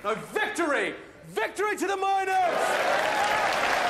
No, victory! Victory to the miners!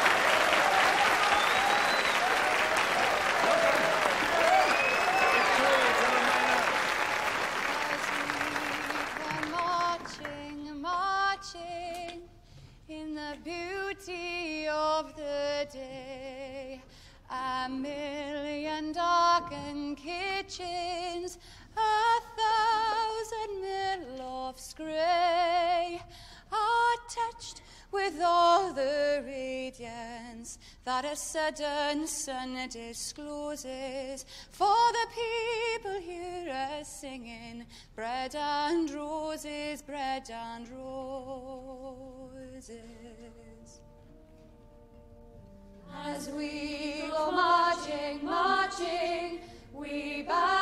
Marching in the beauty of the day, a million darkened kitchens, 1,000 middle-lofts grey, are touched with all the radiance that a sudden sun discloses. For the people hear us singing, bread and roses, bread and roses. As we go marching, marching, we bow